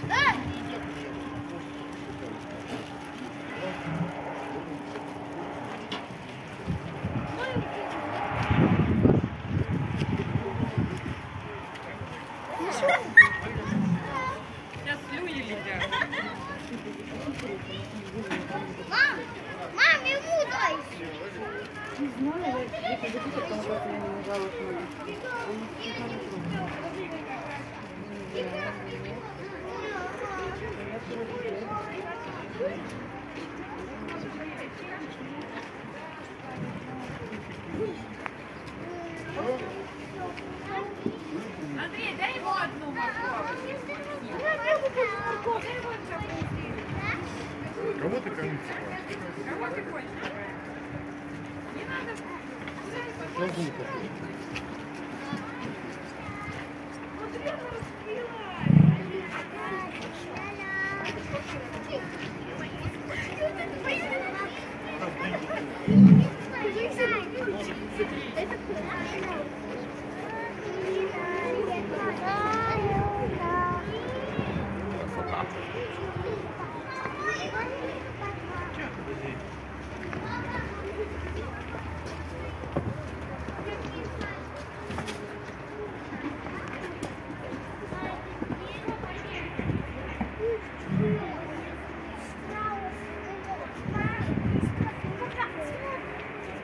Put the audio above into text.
Сейчас слюни летят. Мам, ему дай. Не знаю, я когда там как я не нажала кнопку. Андрей, дай ему одну морковь. Кого ты кормишь? Кого ты хочешь? Не надо. Кого ты? Вот я раскрыла.